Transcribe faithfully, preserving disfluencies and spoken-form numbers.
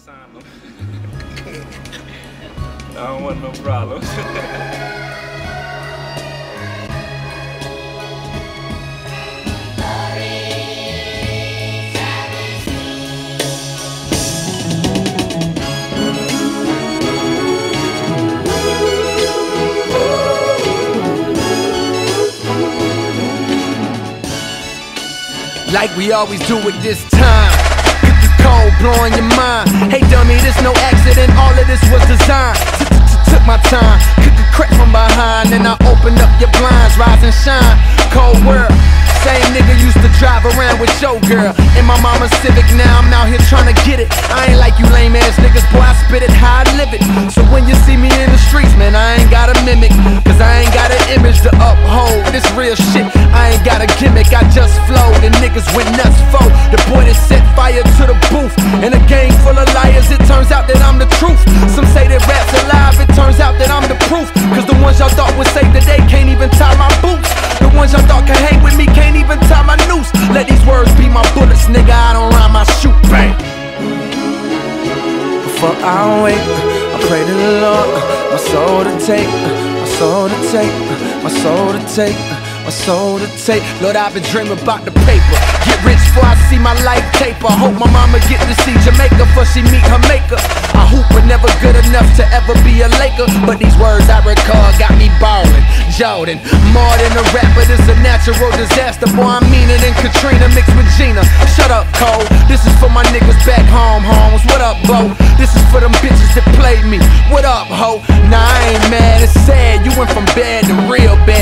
sign them. I don't want no problems. Like we always do it this time. Get the cold blowing your mind. Hey dummy, this no accident, all of this was designed. Took my time, cook a crack from behind. Then I opened up your blinds, rise and shine. Cold world, same nigga used to drive around with your girl in my mama's Civic, now I'm out here trying to get it. I ain't like you lame ass niggas, boy, I spit it how I live it. So when you see me in the streets, man, I ain't gotta mimic, cause I ain't got an image to uphold. This real shit, I ain't got a gimmick, I just flowed and niggas went nuts for the boy that set fire to the booth. In a gang full of liars, it turns out that I'm the truth. Some say that rap's alive, it turns out that I'm the proof. Cause the ones y'all thought would save the day can't even tie my boots. The ones y'all thought could hang with me can't even tie my noose. Let these words be my bullets, nigga, I don't rhyme, I shoot, bang. Before I wake, I pray to the Lord, my soul to take, my soul to take, my soul to take, my soul to take. Lord, I've been dreaming about the paper. Get rich before I see my life taper. Hope my mama get to see Jamaica before she meet her maker. I hoop but never good enough to ever be a Laker. But these words I recall got me ballin'. Jordan, more than a rapper, this a natural disaster. Boy, I'm meaner than Katrina mixed with Gina. Shut up, Cole. This is for my niggas back home, homes. What up, Bo? This is for them bitches that played me. What up, ho? Nah, I ain't mad, it's sad. You went from bad to real bad.